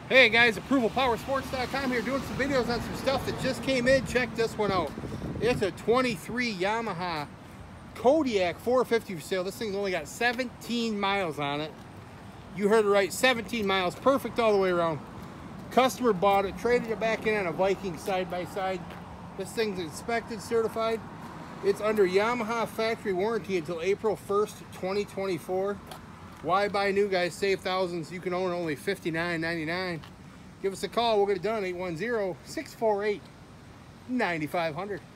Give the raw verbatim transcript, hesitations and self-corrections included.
Hey guys, approval power sports dot com here doing some videos on some stuff that just came in. Check this one out. It's a twenty-three Yamaha Kodiak four fifty for sale. This thing's only got seventeen miles on it. You heard it right, seventeen miles, perfect all the way around. Customer bought it, traded it back in on a Viking side-by-side. This thing's inspected, certified. It's under Yamaha factory warranty until April first, twenty twenty-four. Why buy new, guys? Save thousands. You can own only fifty-nine ninety-nine. Give us a call. We'll get it done. eight one zero, six four eight, nine five zero zero.